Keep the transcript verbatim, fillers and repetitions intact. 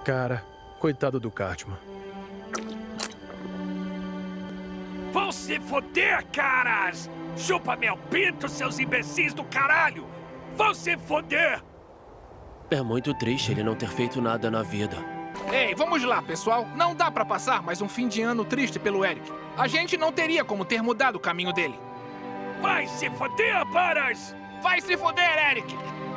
Cara, coitado do Cartman. Vão se foder, caras! Chupa meu pinto, seus imbecis do caralho! Vão se foder! É muito triste ele não ter feito nada na vida. Ei, vamos lá, pessoal. Não dá pra passar mais um fim de ano triste pelo Eric. A gente não teria como ter mudado o caminho dele. Vai se foder, Butters! Vai se foder, Eric!